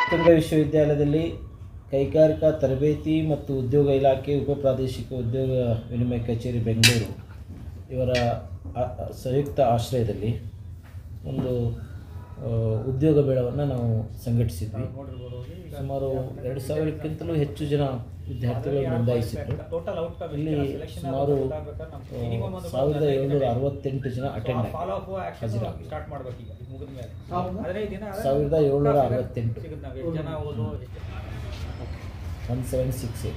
ನೃಪ್ತುಂಗ ವಿಶ್ವವಿದ್ಯಾಲಯದಲ್ಲಿ ಕೈಗಾರಿಕಾ ತರಬೇತಿ ಮತ್ತು ಉದ್ಯೋಗ ಇಲಾಖೆ ಉಪ ಪ್ರಾದೇಶಿಕ ಉದ್ಯೋಗ ವಿನಿಮಯ ಕಚೇರಿ ಬೆಂಗಳೂರು ಇವರ ಸಂಯುಕ್ತ ಆಶ್ರಯದಲ್ಲಿ ಒಂದು ಉದ್ಯೋಗ ಮೇಳವನ್ನು ನಾವು ಸಂಘಟಿಸಿದ್ವಿ. ಸುಮಾರು 2000ಕ್ಕಿಂತಲೂ ಹೆಚ್ಚು ಜನ ವಿದ್ಯಾರ್ಥಿಗಳು ನೋಂದಾಯಿಸಿದ್ರು. ಇಲ್ಲಿ ಸುಮಾರು 1768 ಜನ ಅಟೆಂಡ್ ಹಾಜರಾಗಿ 1768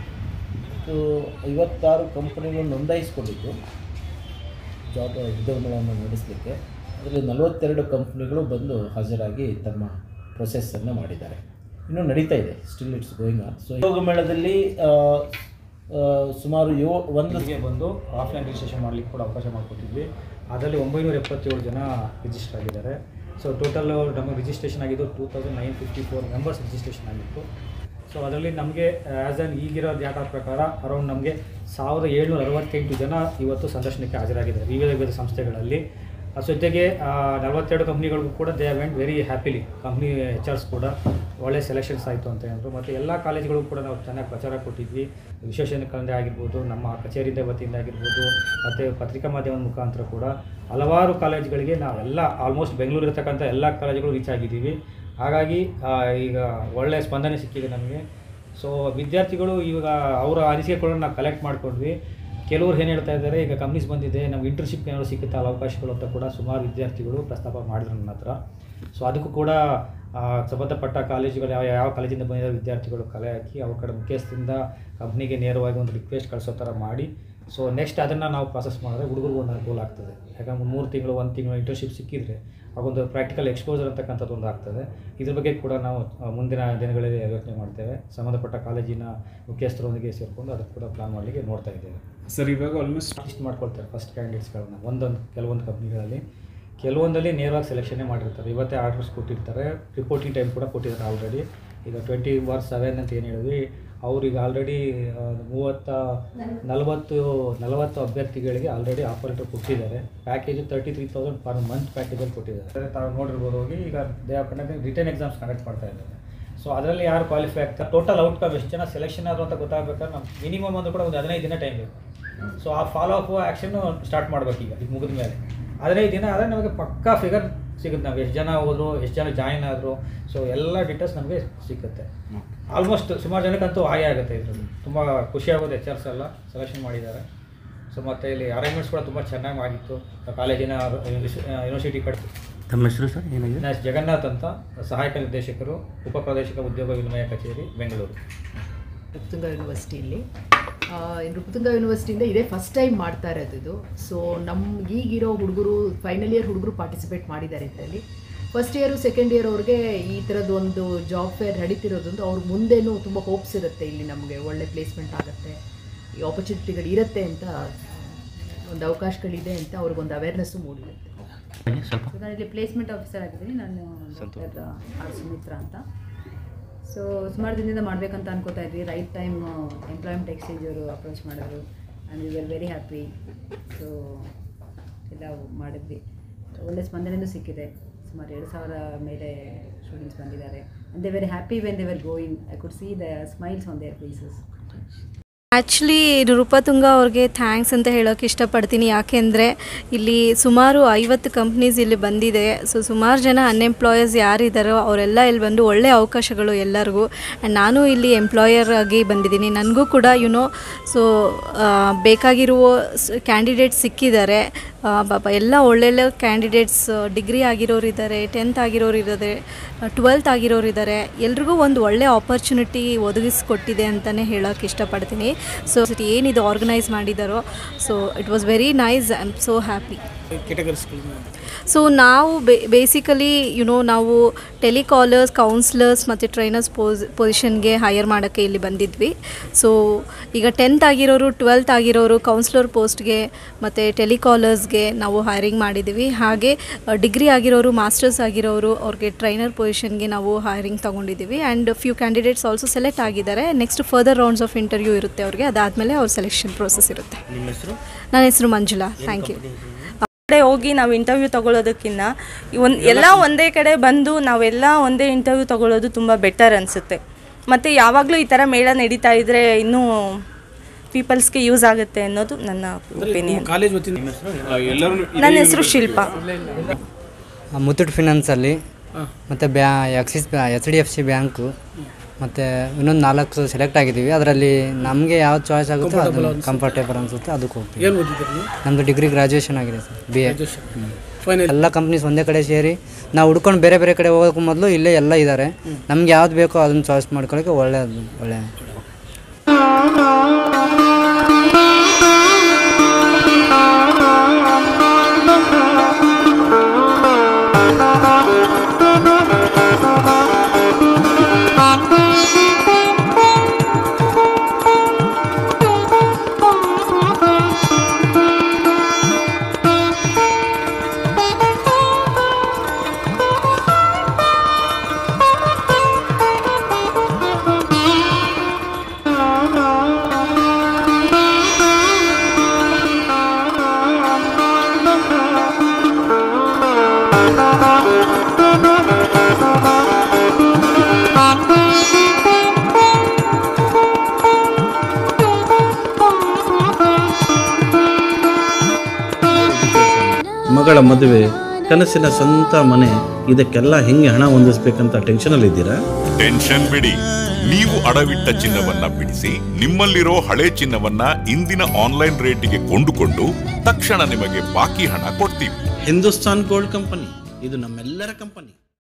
56 ಕಂಪನಿಗಳು ನೋಂದಾಯಿಸಿಕೊಂಡಿದ್ದು ಜಾಬ್ ಉದ್ಯೋಗ ಮೇಳವನ್ನು ನಡೆಸಲಿಕ್ಕೆ. ಅದರಲ್ಲಿ 42 ಕಂಪ್ನಿಗಳು ಬಂದು ಹಾಜರಾಗಿ ತಮ್ಮ ಪ್ರೊಸೆಸ್ಸನ್ನು ಮಾಡಿದ್ದಾರೆ. ಇನ್ನೂ ನಡೀತಾ ಇದೆ, still it's going on. So ಉದ್ಯೋಗ ಮೇಳದಲ್ಲಿ ಸುಮಾರು 1ಗೆ ಬಂದು ಆಫ್ಲೈನ್ ರಿಜಿಸ್ಟ್ರೇಷನ್ ಮಾಡಲಿಕ್ಕೆ ಕೂಡ ಅವಕಾಶ ಮಾಡಿಕೊಟ್ಟಿದ್ವಿ. ಅದರಲ್ಲಿ 977 ಜನ ರಿಜಿಸ್ಟರ್ ಆಗಿದ್ದಾರೆ. ಸೊ ಟೋಟಲ್ ನಮಗೆ ರಿಜಿಸ್ಟ್ರೇಷನ್ ಆಗಿದ್ದು 2954 ಮೆಂಬರ್ಸ್ ರಿಜಿಸ್ಟ್ರೇಷನ್ ಆಗಿತ್ತು. ಸೊ ಅದರಲ್ಲಿ ನಮಗೆ ಆ್ಯಸ್ ಆನ್ ಈಗಿರೋ ಡಾಟಾ ಪ್ರಕಾರ ಅರೌಂಡ್ ನಮಗೆ 1768 ಜನ ಇವತ್ತು ಸಂದರ್ಶನಕ್ಕೆ ಹಾಜರಾಗಿದ್ದಾರೆ ವಿವಿಧ ವಿವಿಧ ಸಂಸ್ಥೆಗಳಲ್ಲಿ. ಜೊತೆಗೆ 42 ಕಂಪ್ನಿಗಳಿಗೂ ಕೂಡ they went very happily. Company HR ಕೂಡ ಒಳ್ಳೆ ಸೆಲೆಕ್ಷನ್ಸ್ ಆಯಿತು ಅಂತ ಹೇಳಿದ್ರು. ಮತ್ತು ಎಲ್ಲ ಕಾಲೇಜ್ಗಳಿಗೂ ಕೂಡ ನಾವು ಚೆನ್ನಾಗಿ ಪ್ರಚಾರ ಕೊಟ್ಟಿದ್ವಿ. ವಿಶ್ವೇಶ್ವರಯ್ಯನಕಂದ ಆಗಿರ್ಬೋದು, ನಮ್ಮ ಕಚೇರಿಯಿಂದ ವತಿಯಿಂದ ಆಗಿರ್ಬೋದು, ಮತ್ತು ಪತ್ರಿಕಾ ಮಾಧ್ಯಮದ ಮುಖಾಂತರ ಕೂಡ ಹಲವಾರು ಕಾಲೇಜ್ಗಳಿಗೆ ನಾವೆಲ್ಲ ಆಲ್ಮೋಸ್ಟ್ ಬೆಂಗಳೂರು ಇರತಕ್ಕಂಥ ಎಲ್ಲ ಕಾಲೇಜುಗಳು ರೀಚ್ ಆಗಿದ್ದೀವಿ. ಹಾಗಾಗಿ ಈಗ ಒಳ್ಳೆಯ ಸ್ಪಂದನೆ ಸಿಕ್ಕಿದೆ ನಮಗೆ. ಸೊ ವಿದ್ಯಾರ್ಥಿಗಳು ಇವಾಗ ಅವರ ಅನಿಸಿಕೆಗಳನ್ನು ನಾವು ಕಲೆಕ್ಟ್ ಮಾಡ್ಕೊಂಡ್ವಿ. ಕೆಲವರು ಏನು ಹೇಳ್ತಾ ಇದ್ದಾರೆ, ಈಗ ಕಂಪ್ನೀಸ್ ಬಂದಿದೆ, ನಮ್ಗೆ ಇಂಟರ್ನ್ಶಿಪ್ ಏನಾದ್ರು ಸಿಗುತ್ತೆ ಅಲ್ಲ ಅವಕಾಶಗಳು ಅಂತ ಕೂಡ ಸುಮಾರು ವಿದ್ಯಾರ್ಥಿಗಳು ಪ್ರಸ್ತಾಪ ಮಾಡಿದ್ರು ನನ್ನ ಹತ್ರ. ಸೊ ಅದಕ್ಕೂ ಕೂಡ ಸಂಬಂಧಪಟ್ಟ ಕಾಲೇಜುಗಳು ಯಾವ ಕಾಲೇಜಿಂದ ಬಂದಿರೋ ವಿದ್ಯಾರ್ಥಿಗಳು ಕಲೆ ಹಾಕಿ ಅವ್ರ ಕಡೆ ಮುಖ್ಯಸ್ಥರಿಂದ ಕಂಪ್ನಿಗೆ ನೇರವಾಗಿ ಒಂದು ರಿಕ್ವೆಸ್ಟ್ ಕಳಿಸೋ ಥರ ಮಾಡಿ, ಸೊ ನೆಕ್ಸ್ಟ್ ಅದನ್ನು ನಾವು ಪ್ರಾಸೆಸ್ ಮಾಡಿದ್ರೆ ಹುಡುಗರಿಗೂ ಒಂದು ಅನುಕೂಲ ಆಗ್ತದೆ. ಯಾಕಂದ್ರೆ 3 ತಿಂಗಳು 1 ತಿಂಗಳು ಇಂಟರ್ನ್ಶಿಪ್ ಸಿಕ್ಕಿದರೆ ಆಗೊಂದು ಪ್ರಾಕ್ಟಿಕಲ್ ಎಕ್ಸ್ಪೋಜರ್ ಅಂತಕ್ಕಂಥದ್ದು ಒಂದು ಆಗ್ತದೆ. ಇದ್ರ ಬಗ್ಗೆ ಕೂಡ ನಾವು ಮುಂದಿನ ದಿನಗಳಲ್ಲಿ ಯೋಚನೆ ಮಾಡ್ತೇವೆ. ಸಂಬಂಧಪಟ್ಟ ಕಾಲೇಜಿನ ಮುಖ್ಯಸ್ಥರೊಂದಿಗೆ ಸೇರಿಕೊಂಡು ಅದಕ್ಕೆ ಕೂಡ ಪ್ಲಾನ್ ಮಾಡಲಿಕ್ಕೆ ನೋಡ್ತಾ ಇದ್ದೇವೆ. ಸರ್, ಇವಾಗ ಆಲ್ಮೋಸ್ಟ್ ಲಿಸ್ಟ್ ಮಾಡ್ಕೊಳ್ತಾರೆ ಫಸ್ಟ್ ಕ್ಯಾಂಡಿಡೇಟ್ಸ್ಗಳನ್ನ. ಕೆಲವೊಂದು ಕಂಪ್ನಿಗಳಲ್ಲಿ ಕೆಲವೊಂದಲ್ಲಿ ನೇರವಾಗಿ ಸೆಲೆಕ್ಷನ್ನೇ ಮಾಡಿರ್ತಾರೆ. ಇವತ್ತೇ ಆರ್ಡರ್ಸ್ ಕೊಟ್ಟಿರ್ತಾರೆ, ರಿಪೋರ್ಟಿಂಗ್ ಟೈಮ್ ಕೂಡ ಕೊಟ್ಟಿದ್ದಾರೆ ಆಲ್ರೆಡಿ. ಈಗ 24/7 ಅಂತ ಏನು ಹೇಳಿದ್ವಿ, ಅವ್ರಿಗೆ ಆಲ್ರೆಡಿ 40 ಅಭ್ಯರ್ಥಿಗಳಿಗೆ ಆಲ್ರೆಡಿ ಆಫರ್ ಲೆಟರ್ ಕೊಟ್ಟಿದ್ದಾರೆ. ಪ್ಯಾಕೇಜು 33,000 ಪರ್ ಮಂತ್ ಪ್ಯಾಕೇಜಲ್ಲಿ ಕೊಟ್ಟಿದ್ದಾರೆ. ತಾವು ನೋಡಿರ್ಬೋದು ಹೋಗಿ. ಈಗ they are conducting return exams conduct ಮಾಡ್ತಾ ಇದ್ದಾರೆ. ಸೊ ಅದರಲ್ಲಿ ಯಾರು ಕ್ವಾಲಿಫೈ ಆಗ್ತಾರೆ, ಟೋಟಲ್ ಔಟ್ಕಮ್ ಎಷ್ಟು ಜನ ಸೆಲೆಕ್ಷನ್ ಆದರು ಅಂತ ಗೊತ್ತಾಗಬೇಕಾದ್ರೆ ನಮ್ಮ ಮಿನಿಮಮ್ ಅಂದರೂ ಕೂಡ ಒಂದು 15 ದಿನ ಟೈಮ್ ಬೇಕು. ಸೊ ಆ ಫಾಲೋ ಅಪ್ ಆ್ಯಕ್ಷನ್ನು ಸ್ಟಾರ್ಟ್ ಮಾಡಬೇಕು. ಈಗ ಮುಗಿದ ಮೇಲೆ 15 ದಿನ ಆದರೆ ನಮಗೆ ಪಕ್ಕಾ ಫಿಗರ್ ಸಿಗುತ್ತೆ. ನಾವು ಎಷ್ಟು ಜನ ಹೋದರು, ಎಷ್ಟು ಜನ ಜಾಯಿನ್ ಆದರು, ಸೊ ಎಲ್ಲ ಡೀಟೇಲ್ಸ್ ನಮಗೆ ಸಿಗುತ್ತೆ. ಆಲ್ಮೋಸ್ಟ್ ಸುಮಾರು ಜನಕ್ಕಂತೂ ಹಾಗೆ ಆಗುತ್ತೆ. ಇದರಲ್ಲಿ ತುಂಬ ಖುಷಿಯಾಗೋದು. HRs ಎಲ್ಲ ಸೆಲೆಕ್ಷನ್ ಮಾಡಿದ್ದಾರೆ. ಸೊ ಮತ್ತು ಇಲ್ಲಿ ಅರೇಂಜ್ಮೆಂಟ್ಸ್ ಕೂಡ ತುಂಬ ಚೆನ್ನಾಗಿ ಆಗಿತ್ತು. ಕಾಲೇಜಿನ ಯೂನಿವರ್ಸಿಟಿ ಕಡೆ. ತಮ್ಮ ಹೆಸರು ಸರ್ ಏನಾಗಿದೆ? ಜಗನ್ನಾಥ್ ಅಂತ, ಸಹಾಯಕ ನಿರ್ದೇಶಕರು, ಉಪ ಪ್ರಾದೇಶಿಕ ಉದ್ಯೋಗ ವಿನಿಮಯ ಕಚೇರಿ ಬೆಂಗಳೂರು. ನೃಪ್ತುಂಗ ಯೂನಿವರ್ಸಿಟಿಯಲ್ಲಿ ನೃಪ್ತುಂಗ ಯೂನಿವರ್ಸಿಟಿಯಿಂದ ಇದೇ ಫಸ್ಟ್ ಟೈಮ್ ಮಾಡ್ತಾ ಇರೋದು ಇದು. ಸೊ ನಮ್ಗೆ ಈಗಿರೋ ಹುಡುಗರು ಫೈನಲ್ ಇಯರ್ ಹುಡುಗರು ಪಾರ್ಟಿಸಿಪೇಟ್ ಮಾಡಿದ್ದಾರೆ ಇದರಲ್ಲಿ. ಫಸ್ಟ್ ಇಯರು ಸೆಕೆಂಡ್ ಇಯರ್ ಅವ್ರಿಗೆ ಈ ಥರದ್ದು ಒಂದು ಜಾಬ್ ಫೇರ್ ನಡೀತಿರೋದ್ರಿಂದ ಅವ್ರ ಮುಂದೆನೂ ತುಂಬ ಹೋಪ್ಸ್ ಇರುತ್ತೆ. ಇಲ್ಲಿ ನಮಗೆ ಒಳ್ಳೆ ಪ್ಲೇಸ್ಮೆಂಟ್ ಆಗುತ್ತೆ, ಈ ಆಪರ್ಚುನಿಟಿಗಳು ಇರುತ್ತೆ ಅಂತ, ಒಂದು ಅವಕಾಶಗಳಿದೆ ಅಂತ ಅವ್ರಿಗೊಂದು ಅವೇರ್ನೆಸ್ಸು ಮೂಡಿರುತ್ತೆ. ನಾನು ಇಲ್ಲಿ ಪ್ಲೇಸ್ಮೆಂಟ್ ಆಫೀಸರ್ ಆಗಿದ್ದೀನಿ. ನಾನು ಡಾಕ್ಟರ್ ಸುಮಿತ್ರ ಅಂತ. ಸೊ ಸುಮಾರು ದಿನದಿಂದ ಮಾಡಬೇಕಂತ ಅನ್ಕೋತಾ ಇದ್ವಿ. ರೈಟ್ ಟೈಮ್ ಎಂಪ್ಲಾಯ್ಮೆಂಟ್ ಎಕ್ಸ್ಚೇಂಜ್ ಅವರು ಅಪ್ರೋಚ್ ಮಾಡಿದ್ರು and we are very happy. So ಎಲ್ಲ ಮಾಡಿದ್ವಿ. ಒಳ್ಳೆ ಸ್ಪಂದನೆಯೂ ಸಿಕ್ಕಿದೆ. ಸುಮಾರು 2,000 ಮೇಲೆ ಸ್ಟೂಡೆಂಟ್ಸ್ ಬಂದಿದ್ದಾರೆ. And they very happy when they were going. I could see the smiles on their faces. Actually Nrupatunga ಅವ್ರಿಗೆ ಥ್ಯಾಂಕ್ಸ್ ಅಂತ ಹೇಳೋಕ್ಕೆ ಇಷ್ಟಪಡ್ತೀನಿ. ಯಾಕೆಂದರೆ ಇಲ್ಲಿ ಸುಮಾರು 50 ಕಂಪ್ನೀಸ್ ಇಲ್ಲಿ ಬಂದಿದೆ. ಸೊ ಸುಮಾರು ಜನ ಅನ್ಎಂಪ್ಲಾಯರ್ಸ್ ಯಾರಿದ್ದಾರೋ ಅವರೆಲ್ಲ ಇಲ್ಲಿ ಬಂದು ಒಳ್ಳೆ ಅವಕಾಶಗಳು ಎಲ್ಲರಿಗೂ. ಆ್ಯಂಡ್ ನಾನು ಇಲ್ಲಿ ಎಂಪ್ಲಾಯರ್ ಆಗಿ ಬಂದಿದ್ದೀನಿ. ನನಗೂ ಕೂಡ ಸೊ ಬೇಕಾಗಿರುವ ಕ್ಯಾಂಡಿಡೇಟ್ಸ್ ಸಿಕ್ಕಿದ್ದಾರೆ. ಪಾಪ ಎಲ್ಲ ಒಳ್ಳೊಳ್ಳೆ ಕ್ಯಾಂಡಿಡೇಟ್ಸ್, ಡಿಗ್ರಿ ಆಗಿರೋರು ಇದ್ದಾರೆ, 10th ಆಗಿರೋರು ಇದ್ದಾರೆ, 12th ಆಗಿರೋರು ಇದ್ದಾರೆ. ಎಲ್ರಿಗೂ ಒಂದು ಒಳ್ಳೆ ಆಪರ್ಚುನಿಟಿ ಒದಗಿಸ್ಕೊಟ್ಟಿದೆ ಅಂತಲೇ ಹೇಳೋಕ್ಕೆ ಇಷ್ಟಪಡ್ತೀನಿ. ಸೊ ಏನಿದು ಆರ್ಗನೈಸ್ ಮಾಡಿದ್ದಾರೋ, so it was very nice. I am so happy. So ನಾವು ಬೇಸಿಕಲಿ ನಾವು ಟೆಲಿಕಾಲರ್ಸ್, ಕೌನ್ಸ್ಲರ್ಸ್ ಮತ್ತು ಟ್ರೈನರ್ಸ್ ಪೊಸಿಷನ್ಗೆ ಹೈಯರ್ ಮಾಡೋಕ್ಕೆ ಇಲ್ಲಿ ಬಂದಿದ್ವಿ. ಸೊ ಈಗ 10th ಆಗಿರೋರು, 12th ಆಗಿರೋರು ಕೌನ್ಸ್ಲರ್ ಪೋಸ್ಟ್ಗೆ ಮತ್ತು ಟೆಲಿಕಾಲರ್ಸ್ಗೆ ನಾವು ಹೈರಿಂಗ್ ಮಾಡಿದ್ದೀವಿ. ಹಾಗೆ ಡಿಗ್ರಿ ಆಗಿರೋರು, ಮಾಸ್ಟರ್ಸ್ ಆಗಿರೋರು ಅವ್ರಿಗೆ ಟ್ರೈನರ್ ಪೊಸಿಷನ್ಗೆ ನಾವು ಹೈರಿಂಗ್ ತೊಗೊಂಡಿದ್ದೀವಿ. And few candidates also select ಆಗಿದ್ದಾರೆ. Next further rounds of interview ಇರುತ್ತೆ ಅವ್ರಿಗೆ. ಅದಾದಮೇಲೆ ಅವ್ರ ಸೆಲೆಕ್ಷನ್ ಪ್ರೋಸೆಸ್ ಇರುತ್ತೆ. ನಿಮ್ಮ ಹೆಸರು? ನನ್ನ ಹೆಸರು ಮಂಜುಳಾ. Thank you. ಕಡೆ ಹೋಗಿ ನಾವು ಇಂಟರ್ವ್ಯೂ ತೊಗೊಳೋದಕ್ಕಿಂತ ಎಲ್ಲ ಒಂದೇ ಕಡೆ ಬಂದು ನಾವೆಲ್ಲ ಒಂದೇ ಇಂಟರ್ವ್ಯೂ ತೊಗೊಳೋದು ತುಂಬ ಬೆಟರ್ ಅನಿಸುತ್ತೆ. ಮತ್ತು ಯಾವಾಗಲೂ ಈ ಥರ ಮೇಳ ನಡೀತಾ ಇದ್ದರೆ ಇನ್ನೂ ಪೀಪಲ್ಸ್ಗೆ ಯೂಸ್ ಆಗುತ್ತೆ ಅನ್ನೋದು ನನ್ನ ಒಪಿನಿಯನ್. ನನ್ನ ಹೆಸರು ಶಿಲ್ಪಾ. ಮುತ್ತೂಟ್ ಫಿನಾನ್ಸಲ್ಲಿ ಮತ್ತು HDFC ಬ್ಯಾಂಕು ಮತ್ತು ಇನ್ನೊಂದು 4 ಸೆಲೆಕ್ಟ್ ಆಗಿದ್ದೀವಿ. ಅದರಲ್ಲಿ ನಮಗೆ ಯಾವ ಚಾಯ್ಸ್ ಆಗುತ್ತೋ ಅದು ಕಂಫರ್ಟೇಬಲ್ ಅನಿಸುತ್ತೆ ಅದಕ್ಕೆ ಹೋಗ್ತೀವಿ. ನಮ್ಮದು ಡಿಗ್ರಿ ಗ್ರ್ಯಾಜುಯೇಷನ್ ಆಗಿದೆ ಸರ್, BA. ಎಲ್ಲ ಕಂಪ್ನೀಸ್ ಒಂದೇ ಕಡೆ ಸೇರಿ ನಾವು ಹುಡ್ಕೊಂಡು ಬೇರೆ ಬೇರೆ ಕಡೆ ಹೋಗೋಕ್ಕೂ ಮೊದಲು ಇಲ್ಲೇ ಎಲ್ಲ ಇದ್ದಾರೆ. ನಮ್ಗೆ ಯಾವ್ದು ಬೇಕೋ ಅದನ್ನು ಚಾಯ್ಸ್ ಮಾಡ್ಕೊಳ್ಳೋಕ್ಕೆ ಒಳ್ಳೆ. ಮಗಳ ಮದುವೆ, ಕನಸಿನ ಸ್ವಂತ ಮನೆ, ಇದಕ್ಕೆಲ್ಲ ಹೆಂಗೆ ಹಣ ಹೊಂದಿಸ್ಬೇಕಂತ ಟೆನ್ಷನ್ ಇದ್ದೀರಾ? ಟೆನ್ಷನ್ ಬಿಡಿ. ನೀವು ಅಡವಿಟ್ಟ ಚಿನ್ನವನ್ನ ಬಿಡಿಸಿ ನಿಮ್ಮಲ್ಲಿರೋ ಹಳೆ ಚಿನ್ನವನ್ನ ಇಂದಿನ ಆನ್ಲೈನ್ ರೇಟಿಗೆ ಕೊಂಡುಕೊಂಡು ತಕ್ಷಣ ನಿಮಗೆ ಬಾಕಿ ಹಣ ಕೊಡ್ತೀವಿ. ಹಿಂದೂಸ್ತಾನ್ ಗೋಲ್ಡ್ ಕಂಪನಿ, ಇದು ನಮ್ಮೆಲ್ಲರ ಕಂಪನಿ.